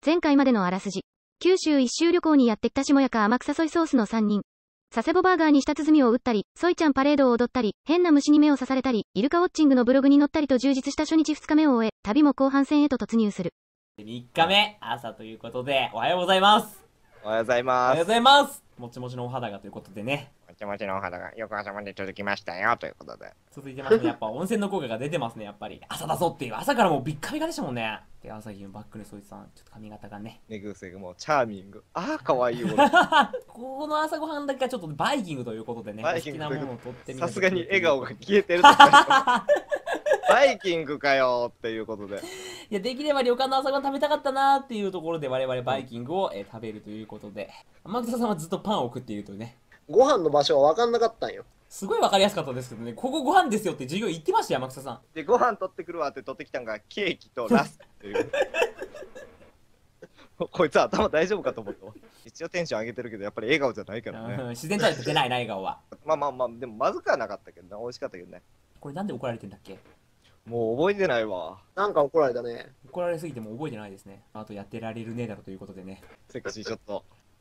前回までのあらすじ。九州一周旅行にやってきた下やか天草ソイソースの3人。佐世保バーガーに舌鼓を打ったり、ソイちゃんパレードを踊ったり、変な虫に目を刺されたり、イルカウォッチングのブログに載ったりと充実した初日2日目を終え、旅も後半戦へと突入する。 3日目、朝ということで、おはようございます。 おはようございおます。 はようございます。もちもちのお肌がということでね。 もちもちのお肌が翌朝まで続きましたよということで。 続いてますね。やっぱ温泉の効果が出てますね、やっぱり。朝だぞっていう。朝からもうビッカビカでしたもんね。で、朝日のバックでそいつさん、ちょっと髪型がね。 寝癖がもうチャーミング。ああ、かわいい俺。 この朝ごはんだけはちょっとバイキングということでね。 バイキング好きなものを取ってみる。 さすがに笑顔が消えてるとか。バイキングかよっていうことで。 いや、できれば旅館の朝ごはん食べたかったなーっていうところで我々バイキングを、食べるということで。天草さんはずっとパンを食っているというね。 ご飯の場所は分かんなかったんよ。 すごい分かりやすかったですけどね。ここご飯ですよって授業言ってましたよ、天草さん。 で、ご飯取ってくるわって取ってきたんがケーキとラスっていう。こいつ頭大丈夫かと思ったわ。一応テンション上げてるけど、やっぱり笑顔じゃないからね。 自然とは出ないな、笑顔は。 まあまあまあ、でもまずくはなかったけどな。美味しかったけどね。 これなんで怒られてんだっけ？ もう覚えてないわ。 なんか怒られたね。 怒られすぎても覚えてないですね。あとやってられるねえだろということでね。 セクシーショット。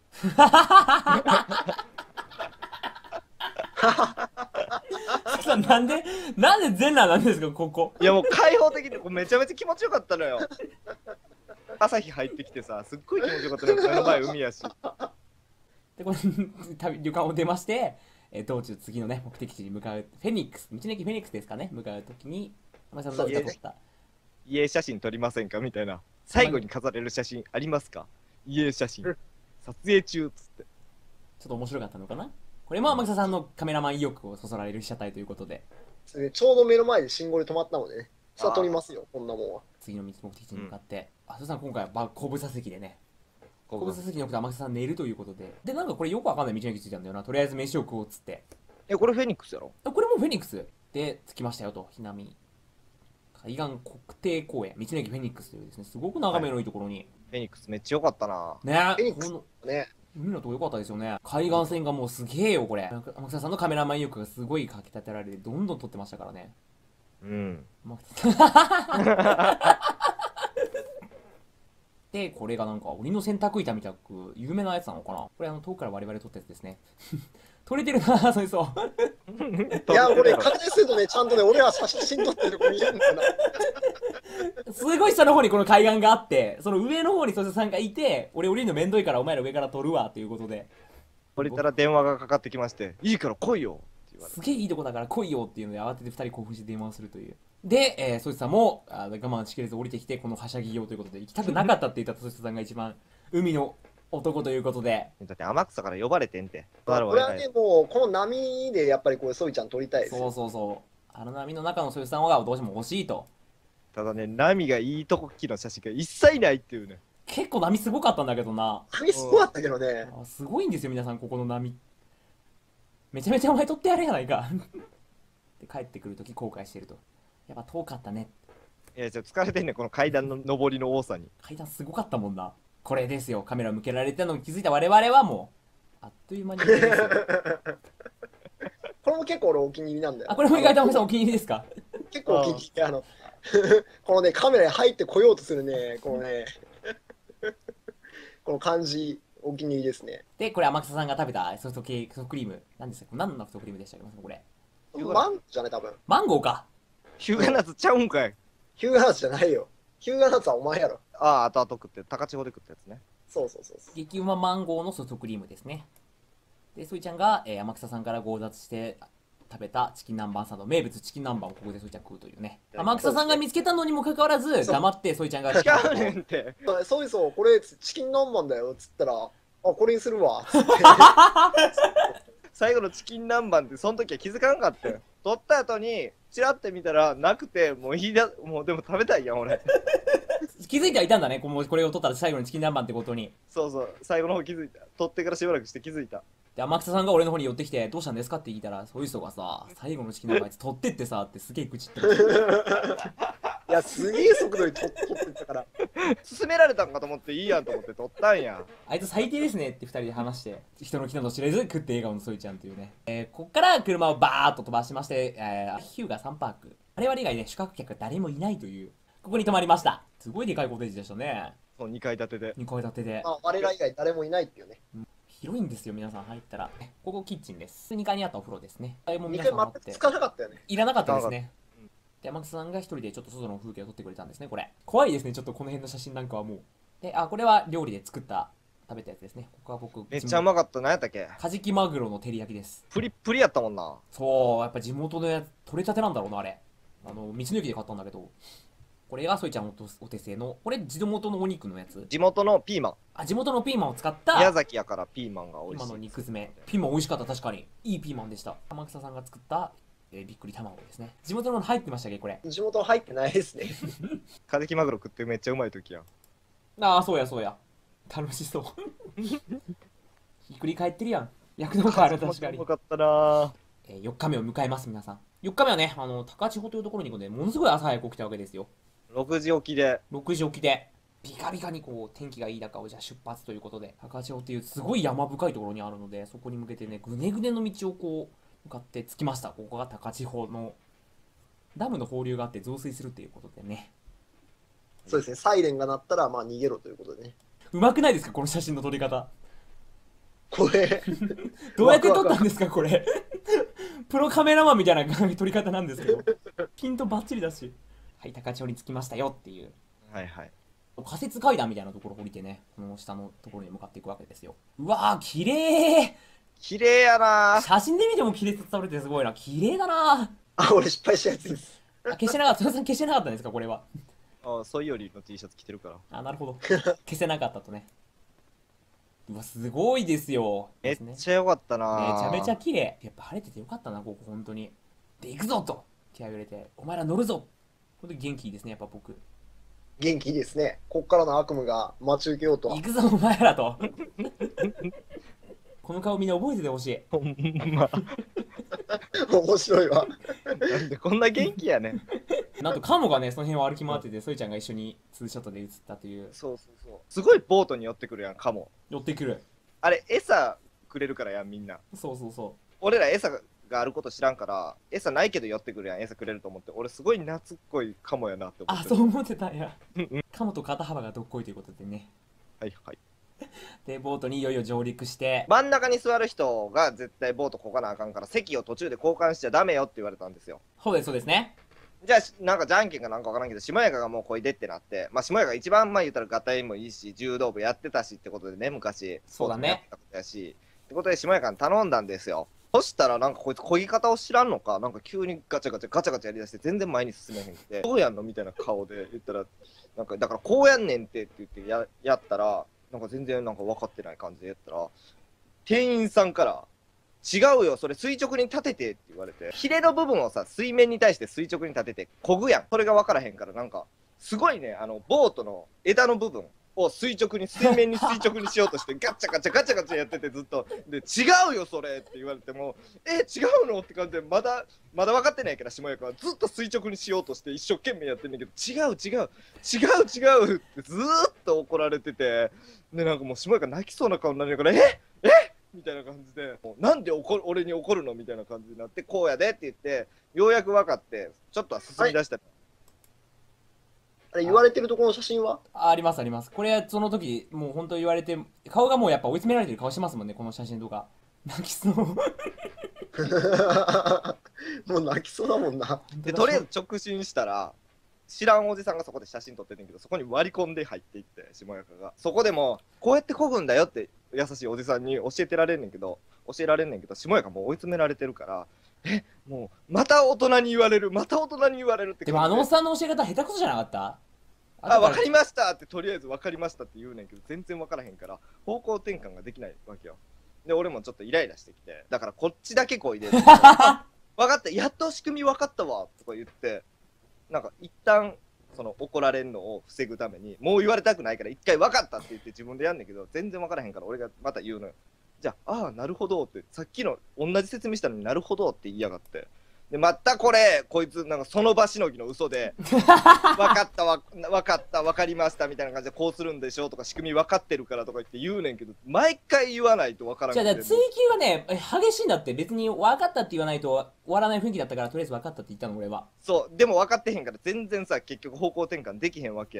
なんで全裸なんですか、ここ。 いやもう開放的でめちゃめちゃ気持ちよかったのよ。朝日入ってきてさ、すっごい気持ちよかったのよ。目の前海やし。 で、これ旅館を出まして、道中次のね、目的地に向かう、フェニックス、道の駅フェニックスですかね、向かうときに、天草さんが撮った。 家写真撮りませんかみたいな。最後に飾れる写真ありますか？家写真。撮影中っつって。 ちょっと面白かったのかな。これも天草さんのカメラマン意欲をそそられる被写体ということで。 ちょうど目の前で信号で止まったのでね。さあ撮りますよ、こんなもんは。 次の目的地に向かって。それさん今回は後部座席でね。後部座席に置くと天草さん寝るということで。で、なんかこれよくわかんない道の駅ついたんだよな。とりあえず飯を食おうっつって。 これフェニックスやろ？ これもフェニックスで着きましたよと。ひなみ海岸国定公園、道の駅フェニックスというですね、すごく眺めのいいところに。 フェニックスめっちゃ良かったな。 ねフェニックスね。 海のとこ良かったですよね。海岸線がもうすげえよ、これ。天草さんのカメラマン意欲がすごいかき立てられて、どんどん撮ってましたからね。 うん。 で、これがなんか、鬼の洗濯板みたく、有名なやつなのかな。これ遠くから我々撮ったやつですね。撮れてるな、そいそう。 いや、これ確認するとね、ちゃんとね、俺は写真撮ってるとこ見えるんだな。 すごい下の方にこの海岸があって、その上の方にそしてさんがいて、俺降りるのめんどいからお前ら上から撮るわということで。 降りたら電話がかかってきまして、いいから来いよって言われて。 すげえいいとこだから来いよっていうので慌てて2人興奮して電話をするという。で、そいつさんも我慢しきれず降りてきて、このはしゃぎようということで、行きたくなかったって言ったそいつさんが一番海の男ということで。 だって天草から呼ばれてんて。 これはね、もう、この波でやっぱりこれ、ソイちゃん撮りたいですよ。 そうそうそう。あの波の中のそいつさんがどうしても欲しいと。 ただね、波がいいとこきの写真が一切ないっていうね。 結構波すごかったんだけどな。 波すごかったけどね。 すごいんですよ、皆さん、ここの波。めちゃめちゃお前撮ってやるやないか。で、帰ってくるとき後悔してると。やっぱ遠かったね。 いや、疲れてんねん、この階段の上りの多さに。 階段すごかったもんな。これですよ、カメラ向けられてたのに気づいた我々はもう、あっという間にこれですよ。 これも結構俺お気に入りなんだよ。 これも意外とお気に入りですか？ 結構お気に入り。このね、カメラに入ってこようとするね、このね、この感じ、お気に入りですね。 で、これ天草さんが食べたソフトクリーム。何ですか？何のソフトクリームでしたっけこれ。 マンゴーじゃない多分。 マンゴーか。 ヒューガナッツちゃうんかい。 ヒューガナッツじゃないよ。ヒューガナッツはお前やろ。 ああ、後々食って、高千穂で食ったやつね。 そうそうそう。 激うまマンゴーのソフトクリームですね。で、ソイちゃんが、天草さんから強奪して食べたチキン南蛮サンド、名物チキン南蛮をここでソイちゃん食うというね。天草さんが見つけたのにもかかわらず、黙ってソイちゃんが。 違うねんって。 そう、これチキン南蛮だよっつったら、あ、これにするわっつって。 最後のチキン南蛮ってその時は気づかんかったよ。取った後にチラって見たらなくて、もうでも食べたいやん俺。 気づいてはいたんだね、これを取ったら最後にチキン南蛮ってことに。 そうそう、最後の方気づいた。取ってからしばらくして気づいた。 で、天草さんが俺の方に寄ってきて、どうしたんですかって聞いたら、そういう人がさ、最後のチキン南蛮あいつ取ってってさ、ってすげえ口ってました。 いや、すげえ速度に取ってったから。 勧められたんかと思っていいやんと思って取ったんや。 あいつ最低ですねって2人で話して、人の来たの知れず食って笑顔のソイちゃんというね。こっから車をバーッと飛ばしまして、ヒューガサンパーク。我々以外ね、宿泊客誰もいないという、ここに泊まりました。すごいでかいコテージでしたね。 そう2階建てで。 2階建てでまあ、我ら以外誰もいないっていうね。 広いんですよ。皆さん入ったらここキッチンです。2階にあったお風呂ですね。あれも 2 皆階さんあって全くつかなかったよね。 いらなかったですねうん。 で天草さんが一人でちょっと外の風景を撮ってくれたんですね。これ怖いですね。ちょっとこの辺の写真なんかはもうで、これは料理で作った食べたやつですね。ここは僕めっちゃうまかった。何やったっけ？ カジキマグロの照り焼きです。 プリップリやったもんな。 そうやっぱ地元のやつ取れたてなんだろうな。あれ道の駅で買ったんだけど、これがソイちゃんお手製の、これ地元のお肉のやつ。 地元のピーマン。 地元のピーマンを使った宮崎やからピーマンが美味しい。 今の肉詰め。ピーマン美味しかった。確かにいいピーマンでした。天草さんが作った、びっくり卵ですね。地元の入ってましたっけこれ。 地元入ってないですね。 カジキマグロ食ってめっちゃうまい時やん。 そうやそうや。楽しそうひっくり返ってるやん。躍動感ある。確かにうまかったな。 4日目を迎えます。皆さん4日目はね、高千穂というところに行くので、ものすごい朝早く起きたわけですよ。 6時起きで。 6時起きでビカビカにこう天気がいい中をじゃあ出発ということで、高千穂っていうすごい山深いところにあるので、そこに向けてねぐねぐねの道をこう向かって着きました。ここが高千穂のダムの放流があって増水するということでね。 そうですね、サイレンが鳴ったらまあ逃げろということでね。 うまくないですかこの写真の撮り方。 これどうやって撮ったんですかこれプロカメラマンみたいな撮り方なんですけど、ピントバッチリだし、はい、高千穂に着きましたよっていうはいはい。 仮設階段みたいなところを降りてね、この下のところに向かっていくわけですよ。うわー綺麗。 綺麗やな。 写真で見ても綺麗さ伝わるってすごいな。綺麗だな。 あ、俺失敗したやつです。 消してなかった。消してなかったんですかこれは。 ソイよりの T シャツ着てるから。 なるほど。消せなかったとね。うわすごいですよ。 めっちゃ良かったな。 めちゃめちゃ綺麗。やっぱ晴れててよかったなここ本当に。で行くぞと気合を入れて、お前ら乗るぞ。本当に元気いいですねやっぱ僕。 元気いいですね。こっからの悪夢が待ち受けようとは行。くぞお前らとこの顔みんな覚えててほしい。 ほんま。 面白いわ。 なんでこんな元気やねん。 なんとカモがねその辺を歩き回ってて、ソイちゃんが一緒にツーショットで写ったという。 そうそうそう。すごいボートに寄ってくるやん、カモ。 寄ってくる。 あれ、餌くれるからやん、みんな。 そうそうそう。 俺ら餌があること知らんから、餌ないけど寄ってくるやん、餌くれると思って。俺すごい懐っこいカモやなって思って。 そう思ってたんや。カモと肩幅がどっこいということでね。 はいはい。 でボートにいよいよ上陸して、 真ん中に座る人が絶対ボートこかなあかんから、席を途中で交換しちゃダメよって言われたんですよ。 そうですそうですね。 じゃあなんかじゃんけんかなんかわからんけど、下やかがもうこいでってなって、まあ下やかが一番言ったらガタイもいいし柔道部やってたしってことでね、昔そうだねやってたことやしってことで下やかに頼んだんですよ。そしたらなんかこいつ漕ぎ方を知らんのか、なんか急にガチャガチャやりだして全然前に進めへんくて、どうやんのみたいな顔で言ったら、なんかだからこうやんねんって言ってやったら、なんか全然なんか分かってない感じでやったら、店員さんから違うよそれ垂直に立ててって言われて、ヒレの部分をさ水面に対して垂直に立てて漕ぐやん。それが分からへんから、なんかすごいね、ボートの枝の部分を水面に垂直にしようとしてガチャガチャやっててずっとで、違うよそれって言われても、違うのって感じで、まだ分かってないから下やかはずっと垂直にしようとして一生懸命やってんだけど、違うってずーっと怒られてて、でなんかもう下やか泣きそうな顔になりながらみたいな感じで、なんで俺に怒るのみたいな感じになって、こうやでって言ってようやく分かってちょっとは進み出した。 あれ言われてるところの写真はありますあります。これその時もう本当言われて、顔がもうやっぱ追い詰められてる顔してますもんねこの写真とか。泣きそうもう泣きそうだもんな。 でとりあえず直進したら、知らんおじさんがそこで写真撮ってんねんけど、そこに割り込んで入っていって、下やかがそこでもこうやって漕ぐんだよって優しいおじさんに教えられんねんけど、下やかもう追い詰められてるから、もうまた大人に言われるって。 でもおっさんの教え方下手くそじゃなかった？ 分かりましたって、とりあえず分かりましたって言うねんけど、全然分からへんから方向転換ができないわけよ。で俺もちょっとイライラしてきて、だからこっちだけこいで分かった、やっと仕組み分かったわとか言って、なんか一旦その怒られんのを防ぐために、もう言われたくないから一回分かったって言って自分でやんねんけど、全然分からへんから俺がまた言うのよ。じゃあなるほどって、さっきの同じ説明したのになるほどって言いやがって、でまたこいつなんかその場しのぎの嘘で分かった分かりましたみたいな感じで、こうするんでしょとか仕組み分かってるからとか言って言うねんけど、毎回言わないと分からんくて。 じゃあ追求はね激しいんだって。別に分かったって言わないと終わらない雰囲気だったから、とりあえず分かったって言ったの俺は。 そうでも分かってへんから全然さ、結局方向転換できへんわけやん。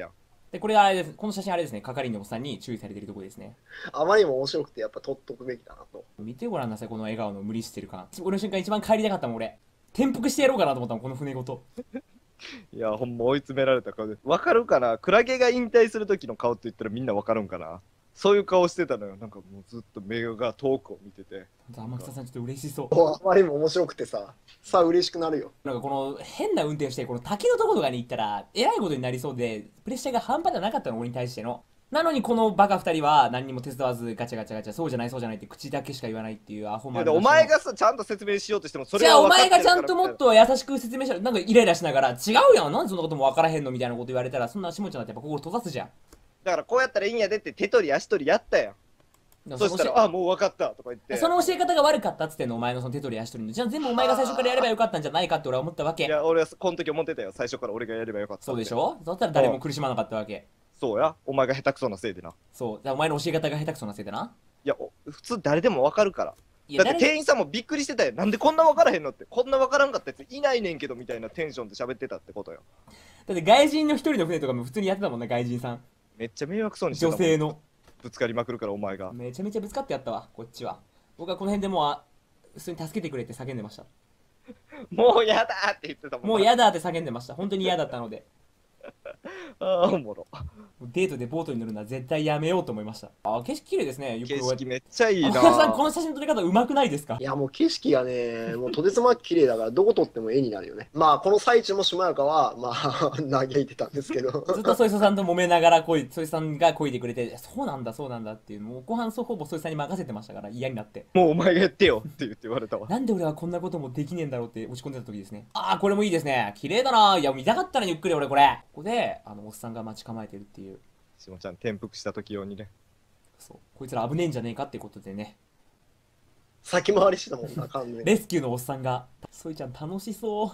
で、これあれです。この写真あれですね。係員のおっさんに注意されてるところですね。 あまりにも面白くてやっぱ撮っとくべきだなと。 見てごらんなさい、この笑顔の無理してる感。俺の瞬間一番帰りたかったもん、俺。転覆してやろうかなと思ったもん、この船ごと。 いや、ほんま追い詰められた顔で。わかるかな、クラゲが引退する時の顔って言ったらみんなわかるんかな。そういう顔してたのよ。なんかもうずっと目が遠くを見てて。 天草さんちょっと嬉しそう。 あまりにも面白くてさ嬉しくなるよ。 なんかこの変な運転して、この滝のところとかに行ったら、えらいことになりそうで、プレッシャーが半端じゃなかったの、俺に対しての。なのにこのバカ二人は何にも手伝わずガチャガチャガチャ、そうじゃないそうじゃないって口だけしか言わないっていうアホマン。 お前がさ、ちゃんと説明しようとしても、それじゃあおは分かってるから前がちゃんともっと優しく説明したら、なんかイライラしながら、違うやん、なんでそんなことも分からへんのみたいなこと言われたら、そんな下ちゃんだってやっぱ心閉ざすじゃん。 だからこうやったらいいんやでって手取り足取りやったやん。そしたら、あ、もう分かったとか言って。 その教え方が悪かったっつってんの、お前のその手取り足取りの。じゃあ全部お前が最初からやればよかったんじゃないかって俺は思ったわけ。 いや、俺はこの時思ってたよ。最初から俺がやればよかったって。 そうでしょ。だったら誰も苦しまなかったわけ。 そうや。お前が下手くそなせいでな。 そう。じゃあお前の教え方が下手くそなせいでな。 いや、普通誰でも分かるから。 いやだって店員さんもびっくりしてたよ。なんでこんな分からへんのって。こんな分からんかったやついないねんけどみたいなテンションで喋ってたってことよ。 だって外人の一人の船とかも普通にやってたもんね、外人さん。 めっちゃ迷惑そうにしてたもん。 女性の。 ぶつかりまくるからお前が。 めちゃめちゃぶつかってやったわ、こっちは。僕はこの辺でもう、普通に助けてくれって叫んでました。 もうやだーって言ってたもん。 もう嫌だって叫んでました。本当に嫌だったので。 ああ、おもろ。 デートでボートに乗るのは絶対やめようと思いました。あ、景色綺麗ですね。 景色めっちゃいいな。 天野さん、この写真撮り方うまくないですか？ いやもう景色がねもうとてつもなく綺麗だからどこ撮っても絵になるよね。まあこの最中もしもやかはまあ嘆いてたんですけどずっとソイソさんと揉めながらソイさんが漕いでくれて、そうなんだそうなんだっていう、もう後半ほぼソイさんに任せてましたから、嫌になって。 もうお前がやってよって言われたわ。 なんで俺はこんなこともできねえんだろうって落ち込んでた時ですね。ああ、これもいいですね。綺麗だな。いや、見たかったらゆっくり俺これ。ここで、おっさんが待ち構えてるっていう。 しもちゃん転覆した時用にね。 そう。こいつら危ねえんじゃねえかってことでね。 先回りしてたもんな完全に。 レスキューのおっさんが、ソイちゃん楽しそう。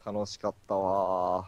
楽しかったわ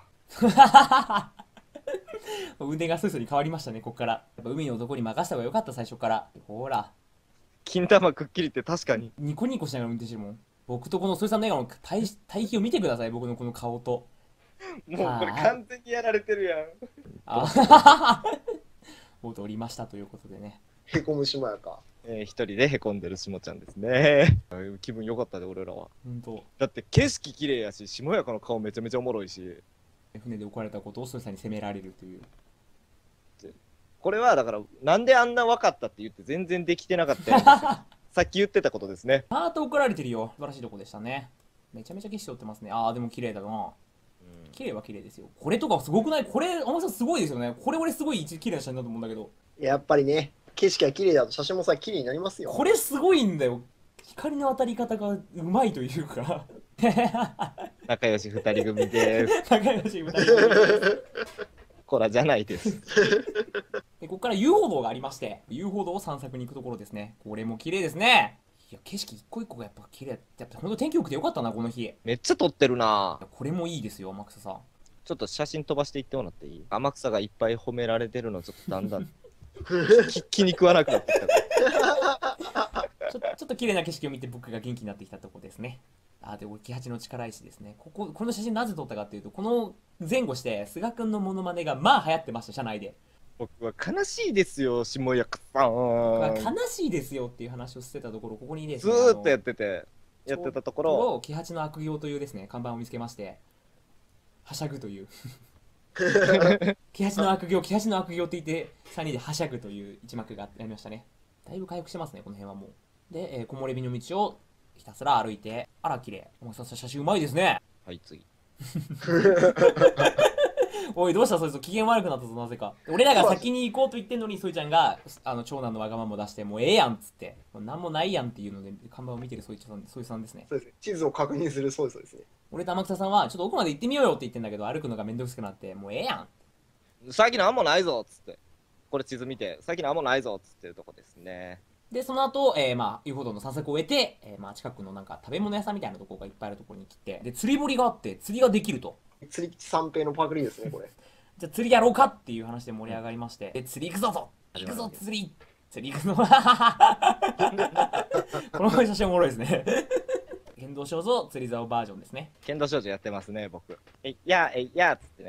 腕がスースーに変わりましたね、こっから。やっぱ海の男に任せた方が良かった、最初から。ほら。 金玉くっきりって確かに。 ニコニコしながら運転してるもん。僕とこのソイさんの笑顔の対比を見てください、僕のこの顔と。 もうこれ完全にやられてるやん。 あボート降りましたということでね。 へこむしもやか。 一人でへこんでるしもちゃんですね。気分良かったで俺らは。 ほんと。 だって景色綺麗やし、しもやかの顔めちゃめちゃおもろいし。 船で置かれたことをソイさんに責められるという。 これはだからなんであんな分かったって言って全然できてなかったやん。さっき言ってたことですね。 ハート怒られてるよ。素晴らしいとこでしたね。めちゃめちゃ景色撮ってますね。ああ、でも綺麗だな。綺麗は綺麗ですよ。これとかすごくない？これ、天野さんすごいですよね。これ俺すごい綺麗な写真だと思うんだけど。 やっぱりね景色が綺麗だと写真もさ綺麗になりますよ。 これすごいんだよ。光の当たり方がうまいというか。 仲良し二人組です。 仲良し二人組です。 こらじゃないです。 でここから遊歩道がありまして、遊歩道を散策に行くところですね。これも綺麗ですね。いや、景色一個一個がやっぱ綺麗。やっぱほんと天気良くてよかったな、この日。 めっちゃ撮ってるな。 これもいいですよ、天草さん。 ちょっと写真飛ばしていってもらっていい？天草がいっぱい褒められてるのちょっとだんだん気に食わなくなってきたからちょっと綺麗な景色を見て僕が元気になってきたとこですね。あ、で、俺、キハチの力石ですね。この写真なぜ撮ったかっていうと、この前後して、菅君のモノマネがまあ流行ってました、社内で。 僕は悲しいですよ、下やかさん。 悲しいですよっていう話をしてたところ、ここにですね、 ずーっとやってたところ、 キハチの悪行というですね、看板を見つけまして、はしゃぐという。キハチの悪行って言って、3人ではしゃぐという一幕がありましたね。だいぶ回復してますね、この辺はもう。で、木漏れ日の道をひたすら歩いて、あら、綺麗。お前さん、写真うまいですね。 はい、次。 おい、どうしたそいつ、機嫌悪くなったぞ、なぜか。俺らが先に行こうと言ってんのに、そいちゃんが、長男のわがままを出して、もうええやんっつって、もうなんもないやんっていうので、看板を見てるそいさんですね。 そうですね地図を確認するそうですね。 俺と天草さんは、ちょっと奥まで行ってみようよって言ってんだけど、歩くのがめんどくさくなって、もうええやん。 最近なんもないぞっつって。これ地図見て、最近なんもないぞっつってるとこですね。 で、その後、遊歩道の散策を終えて、近くのなんか食べ物屋さんみたいなところがいっぱいあるところに来て、で、釣り堀があって、釣りができると。 釣り吉三平のパクリですねこれ。 じゃあ釣りやろうかっていう話で盛り上がりまして、で、釣り行くぞ行くぞ釣り行くぞこの写真おもろいですね。剣道少女釣り竿バージョンですね。 剣道少女やってますね、僕。えいやっつってね。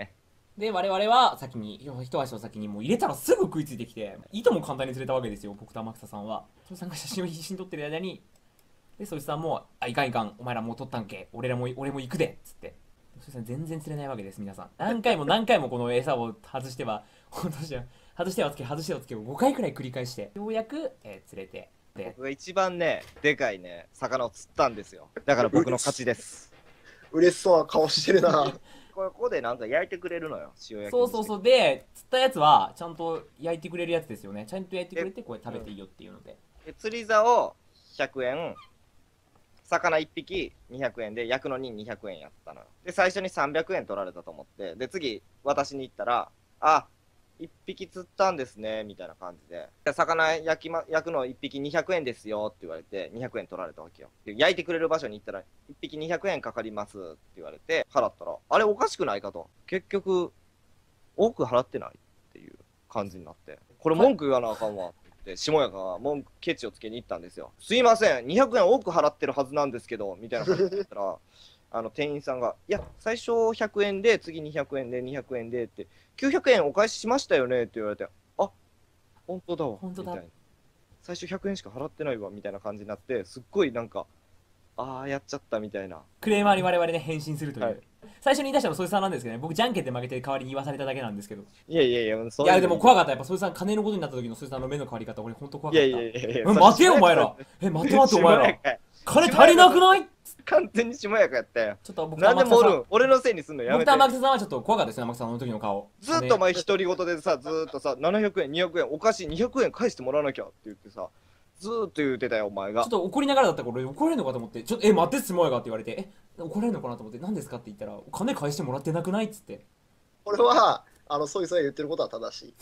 で、我々は先に、一足お先にもう入れたらすぐ食いついてきて、いとも簡単に釣れたわけですよ、僕と天草さんは。そいさんが写真を必死に撮ってる間に、で、そいつさんも、あ、いかんいかん、お前らもう撮ったんけ、俺も行くで、つって。そいつさん全然釣れないわけです、皆さん。何回も何回もこの餌を外しては、外してはつけを5回くらい繰り返して、ようやく、釣れて。で、 僕が一番ね、でかいね、魚を釣ったんですよ。だから僕の勝ちです。 嬉しそうな顔してるな。 ここでなんか焼いてくれるのよ、塩焼き。 そう。で、釣ったやつは、ちゃんと焼いてくれるやつですよね。ちゃんと焼いてくれて、これ食べていいよっていうので。 で釣り竿を100円、魚1匹200円で焼くのに200円やったのよ。で、最初に300円取られたと思って、で、次、私に行ったら、あ、1匹釣ったんですね、みたいな感じで。魚焼くの1匹200円ですよって言われて、200円取られたわけよ。で焼いてくれる場所に行ったら、1匹200円かかりますって言われて、払ったら、あれおかしくないかと。結局、多く払ってないっていう感じになって、これ文句言わなあかんわって言って、下谷がケチをつけに行ったんですよ。すいません、200円多く払ってるはずなんですけど、みたいな感じで言ったら、店員さんが、いや、最初100円で、次200円で、200円でって、900円お返ししましたよねって言われて、あ、本当だわ、 本当だみたいな。最初100円しか払ってないわ、みたいな感じになって、すっごいなんか、ああ、やっちゃったみたいな。 クレーマーに我々ね、返信するという。 はい最初に言い出したのはそいつさんなんですけどね、僕じゃんけんで負けて代わりに言わされただけなんですけど。 いやいやいや、 いや、でも怖かった。やっぱそいつさん、金のことになった時のそいつさんの目の変わり方、俺ほんと怖かった。 いやいやいやいや、 待てよ、お前ら。待てお前ら。金足りなくない？ 完全にしもやかやったよ。 ちょっと僕となんで天草さん、 もおるん俺のせいにすんのやめて僕と。天草さんはちょっと怖かったですね、天草さんの時の顔。 ずっとお前独り言でさ、ずーっとさ、700円、200円、おかしい、200円返してもらわなきゃって言ってさ、ずーっと言ってたよ、お前がちょっ。と怒りながらだったから俺怒られるのかと思って、ちょっと、待ってっすもやがって言われて、怒られるのかなと思って、何ですかって言ったら、金返してもらってなくないっつって。 これは、ソイソイが言ってることは正しい。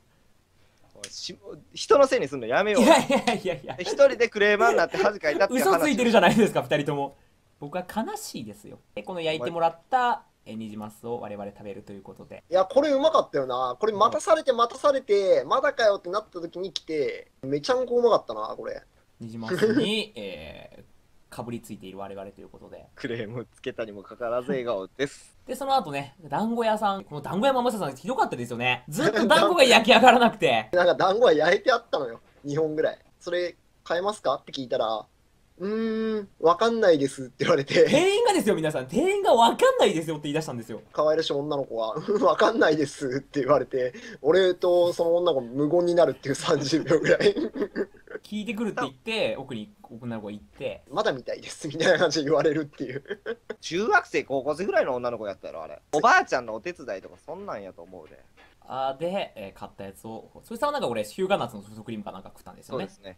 人のせいにすんのやめよう。 いやいやいやいや、 一人でクレーマーになって恥かいたって話。 嘘ついてるじゃないですか、二人とも。僕は悲しいですよ。で、この焼いてもらったニジマスを我々食べるということで。 いや、これうまかったよな。これ待たされて、まだかよってなった時に来て、めちゃんこうまかったな、これ。 ニジマスに、かぶりついている我々ということで。 クレームつけたにもかかわらず笑顔です。 で、その後ね、団子屋さん、この団子屋ママさんひどかったですよね。ずっと団子が焼き上がらなくて。 なんか団子は焼いてあったのよ。2本ぐらい。それ、買えますかって聞いたら、わかんないですって言われて、 店員がですよ、皆さん。店員がわかんないですよって言い出したんですよ。 可愛らしい女の子が、わかんないですって言われて、俺とその女の子無言になるっていう30秒ぐらい。 聞いてくるって言って、奥に女の子が行って、 まだみたいですみたいな感じで言われるっていう。 中学生、高校生ぐらいの女の子やったやろ、あれ。おばあちゃんのお手伝いとかそんなんやと思うで。 で、買ったやつを、そいつはなんか俺、ヒューガナッツのソフトクリームかなんか食ったんですよね。 そうですね。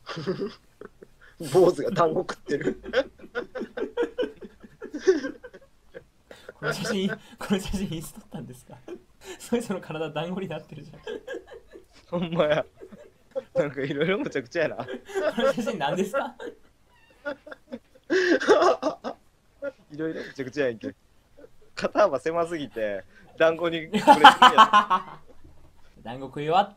坊主が団子食ってる。 この写真いつ撮ったんですか？そいつの体団子になってるじゃん。 ほんまや。なんかいろいろむちゃくちゃやな。 この写真何ですか？ いろいろむちゃくちゃやんけ。肩幅狭すぎて、団子にこれするや団子食い終わって、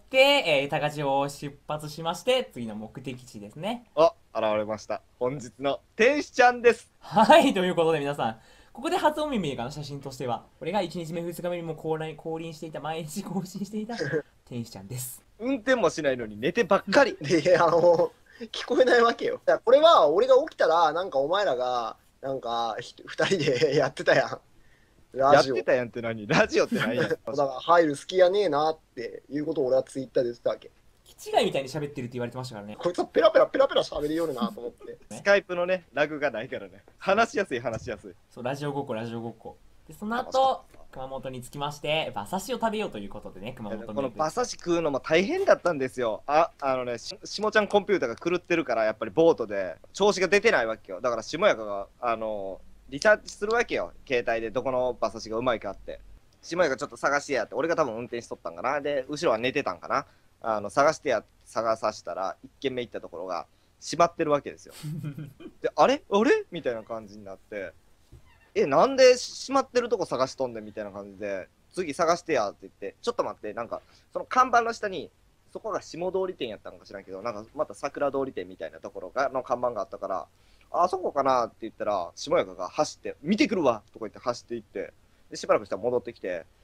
高千穂を出発しまして、次の目的地ですね。 つ。あ、現れました。本日の天使ちゃんです。 はい、ということで皆さん、ここで初お目見えかな、写真としては。これが1日目、2日目にも降臨していた、毎日更新していた天使ちゃんです。 運転もしないのに寝てばっかり。 で、聞こえないわけよ。いやこれは俺が起きたら、なんかお前らが、なんか2人でやってたやん。 やラジオ。 ってたやんって何？ラジオって何やん。 だから入る好きやねえなっていうことを俺はツイッターで言ってたわけ。 気違いみたいに喋ってるって言われてましたからね。 こいつはペラペラ喋りよるなと思って。 スカイプのね、ラグがないからね。話しやすい。 そう、ラジオごっこ。で、その後、熊本に着きまして、馬刺しを食べようということでね、熊本に。 この馬刺し食うのも大変だったんですよ。下ちゃんコンピューターが狂ってるから、やっぱりボートで調子が出てないわけよ。だから下やかが、リサーチするわけよ。携帯でどこの馬刺しがうまいかって。下やかちょっと探してやって、俺が多分運転しとったんかな。で、後ろは寝てたんかな。探さしたら、1軒目行ったところが閉まってるわけですよ。で、あれみたいな感じになって、なんで閉まってるとこ探しとんねんみたいな感じで、次探してやって言って、ちょっと待って、なんか、その看板の下に、そこが下通り店やったのか知らんけど、なんかまた桜通り店みたいなところの看板があったから、あそこかなって言ったら、下やかが走って、見てくるわとか言って走っていって、で、しばらくしたら戻ってきて、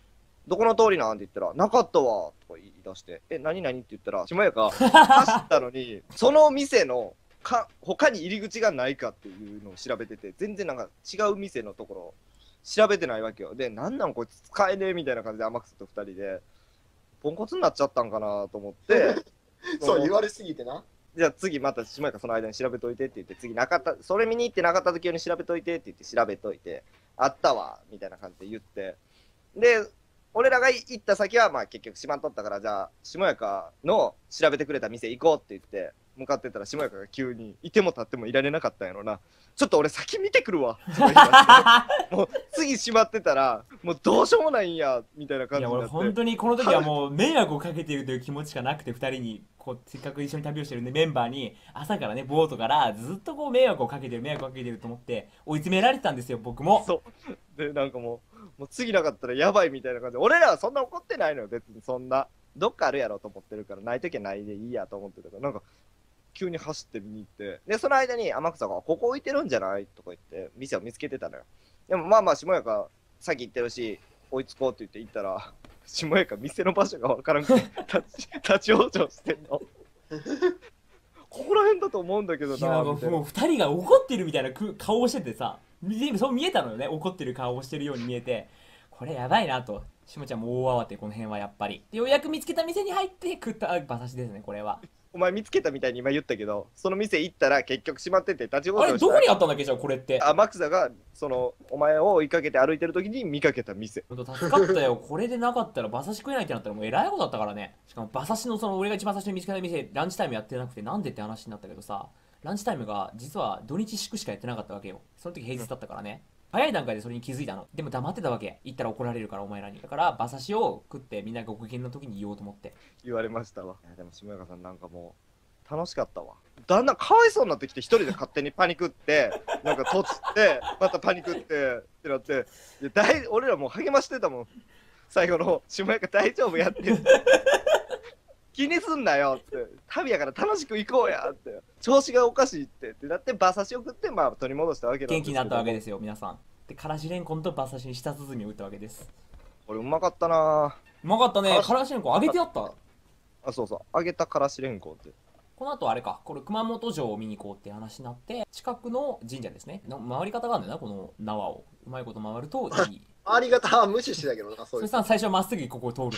どこの通りなんって言ったら、なかったわとか言い出して、何々って言ったら、下やか走ったのに、その店の他に入り口がないかっていうのを調べてて、全然なんか違う店のところ調べてないわけよ。で、なんなんこいつ使えねえみたいな感じで天草と2人で、ポンコツになっちゃったんかなと思って、 そう言われすぎてな。 じゃあ次また下やかその間に調べといてって言って、次なかった、それ見に行ってなかった時用に調べといてって言って調べといて、あったわみたいな感じで言って、で、俺らが行った先はまあ結局閉まっとったから、じゃあ下やかの調べてくれた店行こうって言って向かってたら、下やかが急にいても立ってもいられなかったんやろな。ちょっと俺先見てくるわとか言い出してもう次閉まってたらもうどうしようもないんやみたいな感いや俺じになって、 本当にこの時はもう迷惑をかけているという気持ちがなくて、2人にこうせっかく一緒に旅をしてるんで、メンバーに朝からねボートからずっとこう迷惑をかけてると思って追い詰められてたんですよ、僕も。 そうでなんかもう次なかったらやばいみたいな感じで、俺らはそんな怒ってないのよ別に。そんなどっかあるやろと思ってるから、ないときはないでいいやと思ってたから、なんか急に走って見に行って、でその間に天草がここ置いてるんじゃないとか言って店を見つけてたのよ。でもまあまあ下やか先行ってるし追いつこうって言って行ったら、下やか店の場所が分からんくて立ち往生してんのここら辺だと思うんだけどいやなみたいな。 もう2人が怒ってるみたいな顔をしててさ、そう見えたのよね、怒ってる顔をしてるように見えて、これやばいなと。しもちゃんも大慌て、この辺はやっぱり。ようやく見つけた店に入って食った馬刺しですね、これは。 お前見つけたみたいに今言ったけど、その店行ったら結局閉まってて立ち往あれ生した。 どこにあったんだっけ、じゃあこれって。 天草がそのお前を追いかけて歩いてる時に見かけた店。 ほんと助かったよ。これでなかったら馬刺し食えないってなったらもうえらいことだったからね。しかも馬刺しのその俺が一番最初に見つけた店、ランチタイムやってなくてなんでって話になったけどさ、ランチタイムが実は土日祝しかやってなかったわけよ。その時平日だったからね。早い段階でそれに気づいたの。でも黙ってたわけ。言ったら怒られるからお前らに。だから馬刺しを食ってみんながご機嫌の時に言おうと思って。 言われましたわ。いやでも下中さんなんかもう楽しかったわ。だんだんかわいそうになってきて、一人で勝手にパニクってなんかとつってまたパニクってってなって、俺らもう励ましてたもん。最後の下中大丈夫やって気にすんなよって、旅やから楽しく行こうやって、調子がおかしいってなって馬刺しを食ってまあ取り戻したわけなんですけど、 元気になったわけですよ、皆さん。で、からしれんこんと馬刺しに舌鼓を打ったわけです。 これうまかったなうまかったね。からしれんこん揚げてあった。 あ。そうそう、揚げたからしれんこんって。 この後あれか、これ熊本城を見に行こうって話になって、近くの神社ですね。回り方があるんだよな、この縄を。うまいこと回るといい。 ありがたは無視してたけどな、そういう。 そしたら最初はまっすぐここを通るっていう。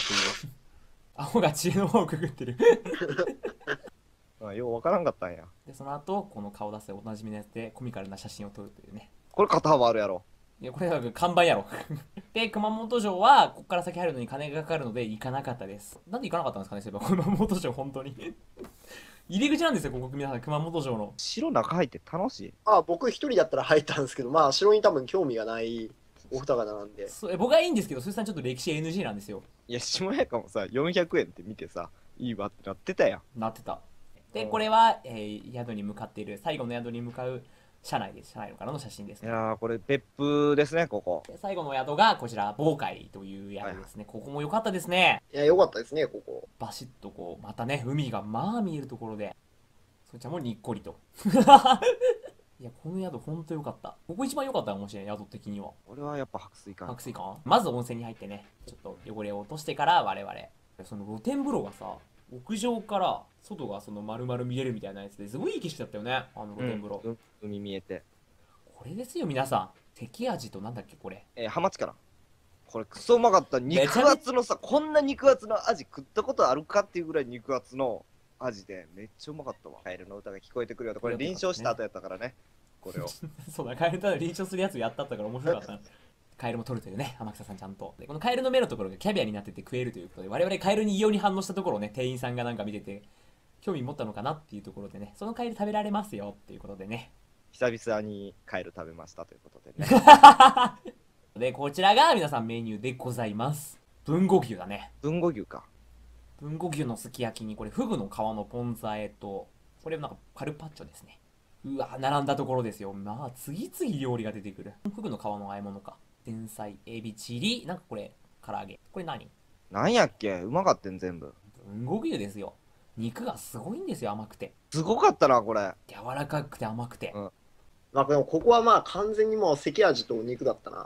アホが知恵の方をくぐってる。 あ、ようわからんかったんや。 で、その後、この顔出せおなじみのやつでコミカルな写真を撮るというね。 これ肩幅あるやろ。 いや、これは看板やろ。で、熊本城は、ここから先入るのに金がかかるので行かなかったです。なんで行かなかったんですかね、そういえば。熊本城、本当に。入り口なんですよ、ここ、皆さん、熊本城の。 城中入って楽しい。 あ、僕一人だったら入ったんですけど、まあ城に多分興味がないお二方なんで。 僕はいいんですけど、それさんちょっと歴史 NG なんですよ。 いや、下やかもさ、400円って見てさ、いいわってなってたやん。 なってた。で、 うんこれは、宿に向かっている、最後の宿に向かう車内です。車内からの写真ですね。 いやー、これ別府ですね、ここ。 で最後の宿がこちら、防海という宿ですね。ここも良かったですね。 いや、良かったですね、ここ。 バシッとこう、またね、海がまあ見えるところで、そいちゃんもにっこりと。いや、この宿ほんと良かった。ここ一番良かったかもしれない、宿的には。 俺はやっぱ白水館。 白水館まず温泉に入ってね、ちょっと汚れを落としてから我々。その露天風呂がさ、屋上から外がその丸々見えるみたいなやつですごいいい景色だったよね、あの露天風呂。 海見えて。 これですよ、皆さん。関味となんだっけ、これ。 ハマチかな。これクソうまかった。肉厚のさ、こんな肉厚のアジ食ったことあるかっていうぐらい肉厚のアジで、めっちゃうまかったわ。カエルの歌が聞こえてくるよと。これ臨床した後やったからね。これを。 そうだ、カエルと臨床するやつやったから面白かった。カエルも取るというね、天草さんちゃんと。で、このカエルの目のところがキャビアになってて食えるということで、我々カエルに異様に反応したところをね、店員さんがなんか見てて、興味持ったのかなっていうところでね、そのカエル食べられますよっていうことでね。 久々にカエル食べましたということでね。 で、こちらが皆さんメニューでございます。豊後牛だね。 豊後牛か。 豊後牛のすき焼きに、これフグの皮のポン酢和えと、これなんかカルパッチョですね。うわ、並んだところですよ。まあ、次々料理が出てくる。フグの皮の和え物か。前菜、エビ、チリ、なんかこれ、唐揚げ。これ何？ なんやっけ、うまかったん全部。 豊後牛ですよ。肉がすごいんですよ、甘くて。 すごかったな、これ。 柔らかくて甘くて。 うんまあでもここはまあ完全にもう関味とお肉だったな。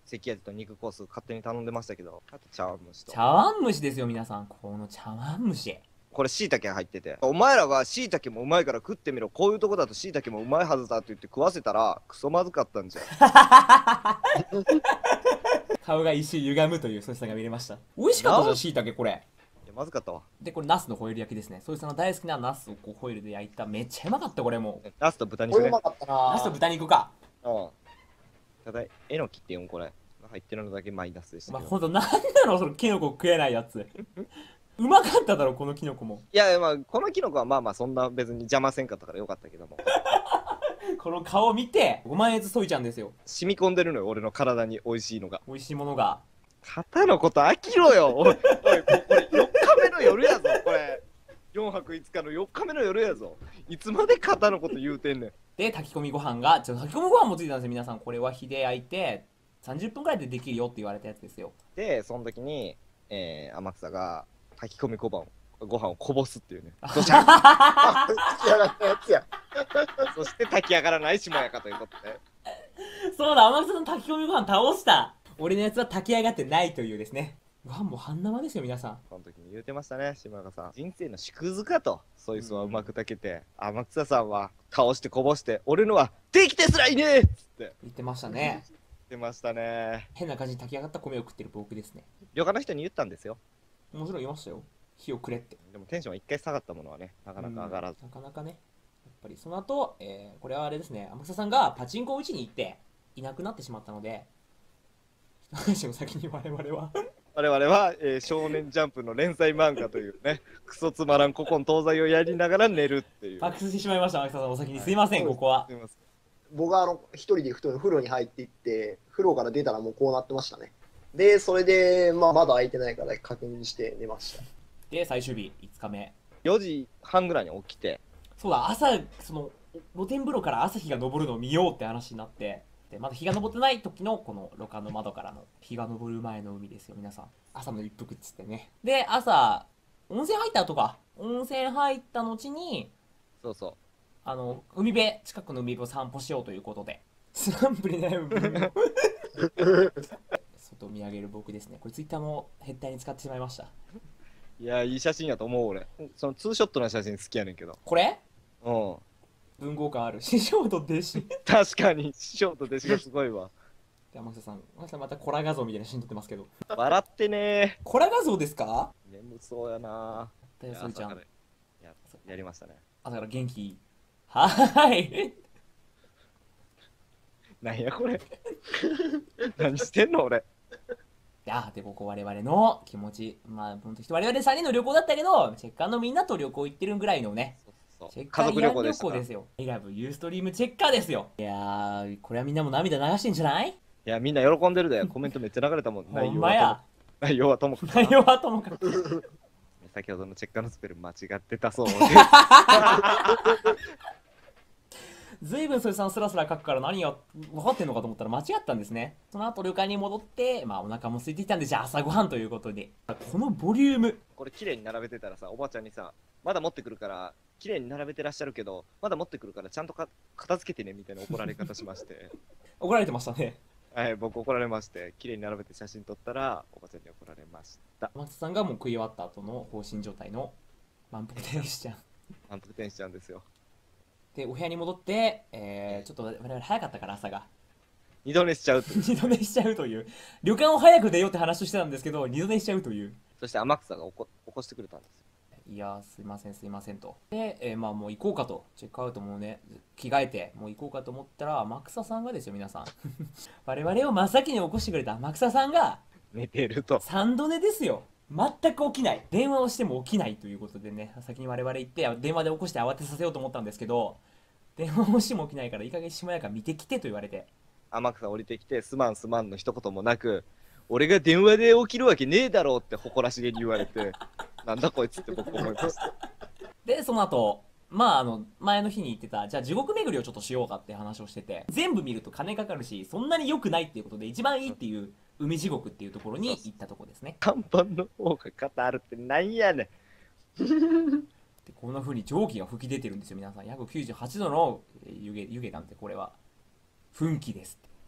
関味と肉コース勝手に頼んでましたけど、あと茶碗蒸しと。 茶碗蒸しですよ、皆さん。この茶碗蒸し。 これ椎茸が入ってて、お前らが椎茸もうまいから食ってみろ、こういうとこだと椎茸もうまいはずだって言って食わせたらクソまずかったんじゃん。 顔が一瞬歪むというそしさが見れました。美味しかったじゃん、椎茸これ。 いやまずかったわ。 で、これナスのホイル焼きですね。そいつの大好きなナスをこうホイルで焼いた。めっちゃうまかった、これもう。 ナスと豚肉ねこれうま。かったな。 ナスと豚肉か。 うん。ただえのきって読むこれ。入ってるのだけマイナスでしたまあ、 けど。 ほんと、なんなのそのキノコ食えないやつ。うまかっただろ、このキノコも。 いやまあこのキノコはまあまあそんな別に邪魔せんかったからよかったけども。 この顔見て、5万円ずつソイちゃんですよ。 染み込んでるのよ俺の体に美味しいのが。 美味しいものが。 肩のこと飽きろよ。おい、おいこれ4日目の夜やぞこれ。4泊5日の4日目の夜やぞ。いつまで肩のこと言うてんねん。 で、炊き込みご飯が、炊き込みご飯もついてたんですよ、皆さん。これは火で焼いて、30分くらいでできるよって言われたやつですよ。 でその時に、天草が炊き込みご飯をこぼすっていうね。 仕上がったやつや。 そして炊き上がらない下やかということで。 そうだ、天草さん炊き込みご飯倒した。俺のやつは炊き上がってないというですね。ご飯も半生ですよ、皆さん。 その時に言うてましたね、島中さん。人生の縮図かと。そいつはうまく炊けて、天草さんは倒してこぼして、俺のはできてすらいねえっつって言ってましたね。 言ってましたね。 変な感じに炊き上がった米を食ってる僕ですね。 旅館の人に言ったんですよ。 もちろん言いましたよ。火をくれって。 でもテンションは一回下がったものはね、なかなか上がらず。 なかなかね。やっぱりその後、これはあれですね、天草さんがパチンコを打ちに行っていなくなってしまったので、一話の先に我々は我々は、少年ジャンプの連載漫画というね、クソつまらん古今東西をやりながら寝るっていう。 パックスしてしまいました、天草さん。お先にすいません、ここは。 すいません。 僕は一人で風呂に入っていって、風呂から出たらもうこうなってましたね。で、それで、まあ、まだ開いてないから確認して寝ました。 で、最終日、5日目。 4時半ぐらいに起きて、 そうだ、朝、その、露天風呂から朝日が昇るのを見ようって話になって、で、まだ日が昇ってない時の、この旅館の窓からの日が昇る前の海ですよ、皆さん。朝の一服っつってね。で、朝、温泉入った後か。温泉入った後に、 そうそう。 海辺、近くの海辺を散歩しようということで、スランプに悩む海を外を見上げる僕ですね。これツイッターもヘッダーに使ってしまいました。 いや、いい写真やと思う俺。そのツーショットの写真好きやねんけど。 これうん。 文豪感ある。師匠と弟子。 確かに師匠と弟子がすごいわ。 で、天草さんまたコラ画像みたいな写真撮ってますけど。 笑ってねコラ画像ですか？ ー。眠そうやなだよ、そいちゃん。 朝からやりましたね。 朝から元気。はーい。 なんやこれ。何してんの俺。 いやーで、ここ我々の気持ち、まあ、ほんと我々3人の旅行だったけど、チェッカーのみんなと旅行行ってるぐらいのね、チェッカ家族旅ー慰安旅行でしたから。い行ですよ。I love you ストリームチェッカーですよ。いやー、これはみんなも涙流してんじゃない？ や、みんな喜んでるで。コメントめっちゃ流れたもん。 ほんまや。 内容はともかく。 内容はともかく。 先ほどのチェッカーのスペル間違ってたそうで。 ずいぶんそれさんスラスラ書くから何が分かってんのかと思ったら間違ったんですね。その後旅館に戻って、まあお腹も空いてきたんで、じゃあ朝ごはんということで。このボリューム。 これ綺麗に並べてたらさ、おばちゃんにさ、まだ持ってくるから、綺麗に並べてらっしゃるけど、まだ持ってくるからちゃんと片付けてねみたいな怒られ方しまして。 怒られてましたね。 はい、僕怒られまして、綺麗に並べて写真撮ったら、おばちゃんに怒られました。 松さんがもう食い終わった後の放心状態の満腹天使ちゃん。 満腹天使ちゃんですよ。 で、お部屋に戻って、ちょっと我々早かったから朝が。 二度寝しちゃうという。 二度寝しちゃうという。旅館を早く出ようって話をしてたんですけど、二度寝しちゃうという。 そして天草が起こしてくれたんですよ。 いやー、すいませんすいませんと。で、まあもう行こうかと。チェックアウトもね、着替えて、もう行こうかと思ったら、天草さんがですよ、皆さん。我々を真っ先に起こしてくれた天草さんが、 寝てると。 3度寝ですよ。全く起きない。電話をしても起きないということでね、先に我々行って、電話で起こして慌てさせようと思ったんですけど、電話をしても起きないから、いい加減しもやか見てきてと言われて。 天草降りてきて、すまんすまんの一言もなく、俺が電話で起きるわけねえだろうって誇らしげに言われて、なんだこいつって僕思いました。 で、その後、まあ前の日に言ってた、じゃあ地獄巡りをちょっとしようかって話をしてて、全部見ると金かかるし、そんなに良くないっていうことで、一番いいっていう、海地獄っていうところに行ったところですね。 看板の方が語るってなんやねん。 でこんな風に蒸気が吹き出てるんですよ、皆さん。約98度の湯気なんて、これは、噴気ですって。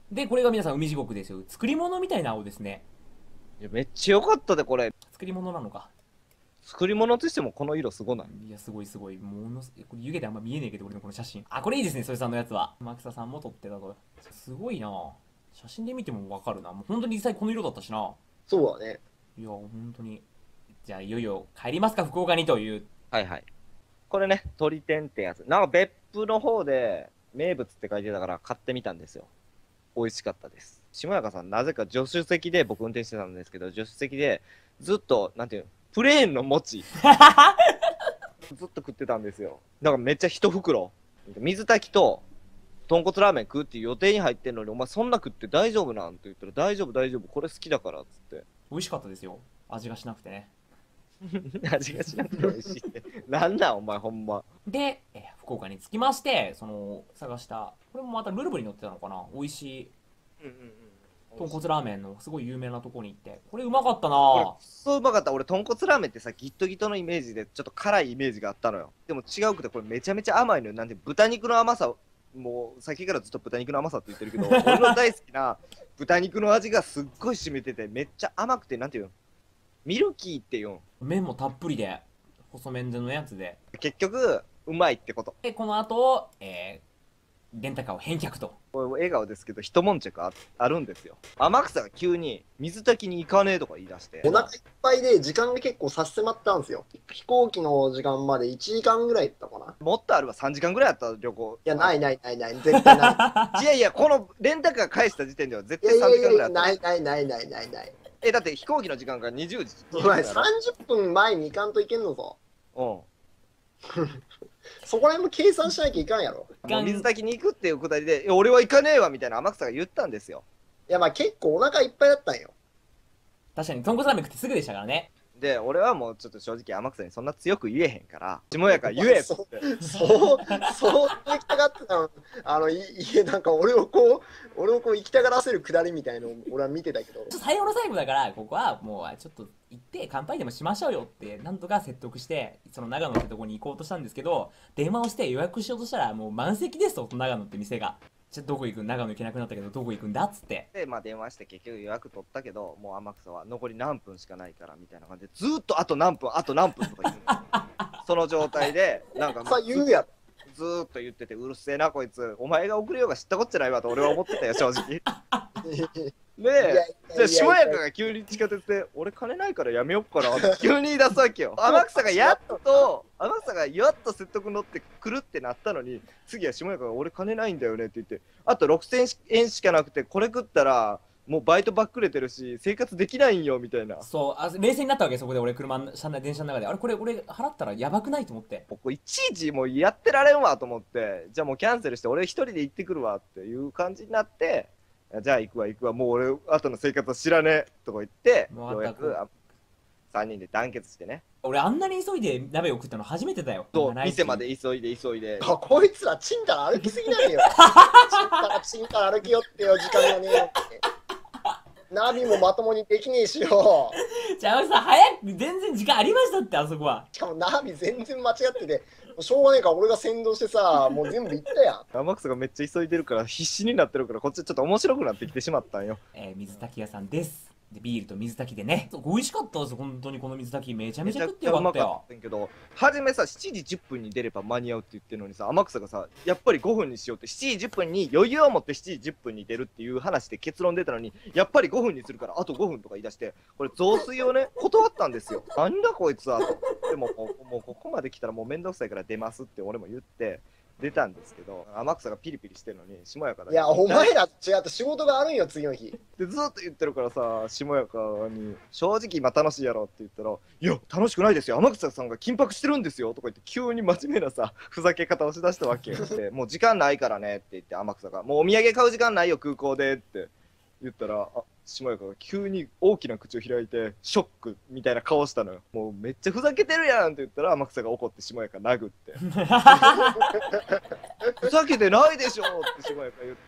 で、これが皆さん海地獄ですよ。作り物みたいな青ですね。 いやめっちゃ良かったで、これ。 作り物なのか。 作り物としてもこの色すごない？ いや、すごいすごい。これ湯気であんま見えねえけど、俺のこの写真。あ、これいいですね、それさんのやつは。マキサさんも撮ってたと。すごいな。写真で見てもわかるな。もう本当に実際この色だったしな。 そうだね。 いや、本当に。じゃあ、いよいよ帰りますか、福岡にという。 はいはい。これね、鳥天ってやつ。なんか別府の方で名物って書いてたから買ってみたんですよ。美味しかったです。下中さん、なぜか助手席で、僕運転してたんですけど、助手席でずっと、なんていうの、プレーンの餅、ずっと食ってたんですよ。だからめっちゃ一袋。水炊きと豚骨ラーメン食うっていう予定に入ってんのに、お前そんな食って大丈夫なんって言ったら、大丈夫大丈夫、これ好きだからっつって。 美味しかったですよ。味がしなくてね。 味がしなくて美味しいって。なんなんお前ほんま。 で、福岡に着きまして、探した、これもまたルルブに載ってたのかな、美味しい豚骨ラーメンのすごい有名なとこに行って、これうまかったな。 そううまかった。俺豚骨ラーメンってさ、ギットギトのイメージでちょっと辛いイメージがあったのよ。でも違うくて、これめちゃめちゃ甘いのよ。なんで豚肉の甘さ、もうさっきからずっと豚肉の甘さって言ってるけど、俺の大好きな豚肉の味がすっごい染みてて、めっちゃ甘くて、なんていうの、ミルキーっていう麺もたっぷりで、細麺でのやつで。 結局うまいってこと。 で、この後、レンタカーを返却と。 これ笑顔ですけど、一悶着あるんですよ。天草が急に水炊きに行かねえとか言い出して、 お腹いっぱいで時間が結構差し迫ったんですよ。飛行機の時間まで1時間ぐらいだったかな。 もっとあるわ、3時間ぐらいあった旅行。 いや、ないないないない、絶対ない。 いやいや、このレンタカー返した時点では絶対3 いやいやいや、 時間ぐらいあった。 ないないないないないない。 だって飛行機の時間が20時。 お前30分前に行かんといけんのぞ。 うん。 そこら辺も計算しなきゃいかんやろ。 もう水炊きに行くっていうくだりで、いや俺は行かねえわみたいな天草が言ったんですよ。 いや、まあ結構お腹いっぱいだったんよ。 確かに、豚骨ラーメン食ってすぐでしたからね。 で、俺はもうちょっと正直天草にそんな強く言えへんから、下やから言えっつって。 そう行きたがってたの。なんか俺をこう行きたがらせるくだりみたいのを俺は見てたけど。 最後の最後だから、ここはもうちょっと行って乾杯でもしましょうよって、なんとか説得して、その長野ってとこに行こうとしたんですけど、電話をして予約しようとしたら、もう満席ですと、長野って店が。じゃあどこ行くん、長野行けなくなったけど、どこ行くんだっつって。 で、まあ電話して結局予約取ったけど、もう天草は残り何分しかないからみたいな感じで、ずーっとあと何分、あと何分とか言うの。その状態で、なんかさあ言うやろ。 ずーっと言ってて、うるせえなこいつ、お前が遅れようが知ったこっちゃないわと俺は思ってたよ、正直。で、じゃあ下やかが急に地下鉄で「俺金ないからやめよっかな」って急に言い出すわけよ。天草がやっと説得乗ってくるってなったのに、次は下やかが「俺金ないんだよね」って言って、あと6000円しかなくてこれ食ったらもうバイトばっくれてるし生活できないんよみたいな。 冷静になったわけ、そこで俺電車の中で、あれこれ俺払ったらやばくないと思って。 ここいちいちもうやってられんわと思って、じゃあもうキャンセルして俺一人で行ってくるわっていう感じになって、じゃあ行くわもう俺後の生活は知らねえとか言って、ようやく3人で団結してね。 俺あんなに急いで鍋を食ったの初めてだよ。 そう、店まで急いでこいつらちんたら歩きすぎなんよ。ちんたら歩きよってよ、時間がねえよって。ナビもまともにできねえしよ。 じゃあさ、早く全然時間ありましたって、あそこは。 しかもナビ全然間違ってて、しょうがねえから俺が先導してさ、もう全部行ったやん。 天草がめっちゃ急いでるから必死になってるから、こっちちょっと面白くなってきてしまったんよ。 水炊き屋さんです。でビールと水炊きでね、美味しかったです。本当にこの水炊きめちゃめちゃ食ってよかったよ。 けど初めさ7時10分に出れば間に合うって言ってるのにさ、天草がさやっぱり5分にしようって7時10分に余裕を持って7時10分に出るっていう話で結論出たのに、やっぱり5分にするからあと5分とか言い出して、これ雑炊をね断ったんですよ。なんだこいつはと。でももうここまで来たらもうめんどくさいから出ますって俺も言って出たんですけど、天草がピリピリしてるのに下やかだけ。 いや、お前ら違って仕事があるんよ、次の日。 でずっと言ってるからさ、下やかに正直今楽しいやろって言ったら「いや楽しくないですよ、天草さんが緊迫してるんですよ」とか言って急に真面目なさふざけ方をしだしたわけよ。でもう時間ないからねって言って、天草が「もうお土産買う時間ないよ空港で」って言ったら、下やかが急に大きな口を開いてショックみたいな顔したのよ。もうめっちゃふざけてるやんって言ったら天草が怒って下やか殴ってふざけてないでしょって下やか言って、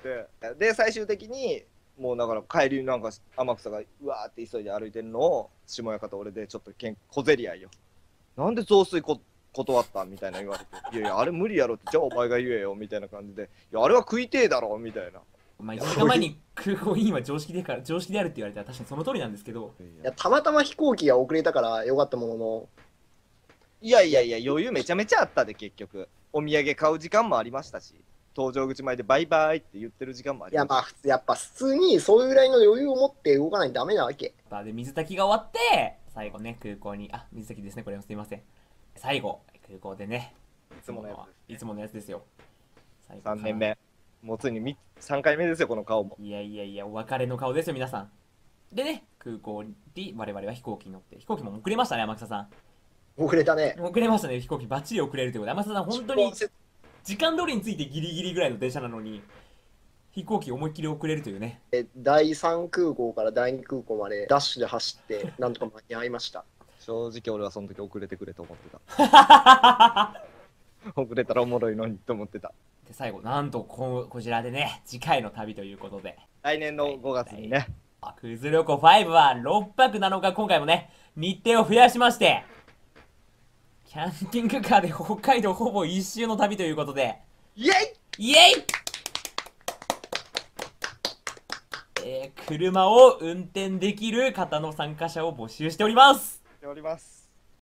で最終的にもうだから帰りになんか天草がうわーって急いで歩いてるのを下やかと俺でちょっと小競り合いよ。なんで雑炊断ったみたいな言われて、いやいやあれ無理やろって、じゃあお前が言えよみたいな感じで、いやあれは食いてえだろみたいな。 まあ、1時間前に空港インは常識であるって言われたら確かにその通りなんですけど、 いや、たまたま飛行機が遅れたからよかったものの、 いやいやいや、余裕めちゃめちゃあったで、結局。お土産買う時間もありましたし、搭乗口前でバイバイって言ってる時間もあいや、 りました。 まあ、やっぱ普通にそういうぐらいの余裕を持って動かないとダメなわけ。 で水炊きが終わって最後ね空港に水炊きですね、これもすいません。最後空港でねいつものやつですいつものやつですよ。最後 3年目。もうついに3回目ですよ、この顔も。 いやいやいや、お別れの顔ですよ皆さん。でね、空港に我々は飛行機に乗って、飛行機も遅れましたね天草さん。 遅れたね。 遅れましたね、飛行機バッチリ遅れるということで、天草さん本当に時間通りについてギリギリぐらいの電車なのに飛行機思いっきり遅れるというね。 第3空港から第2空港までダッシュで走ってなんとか間に合いました。 正直俺はその時遅れてくれと思ってた。遅れたらおもろいのにと思ってた。 で最後なんとこちらでね次回の旅ということで、 来年の5月にね。 クズ旅行5は6泊7日、今回もね日程を増やしまして、キャンピングカーで北海道ほぼ一周の旅ということで、 イエイエイ車を運転できる方の参加者を募集しております。 イしております。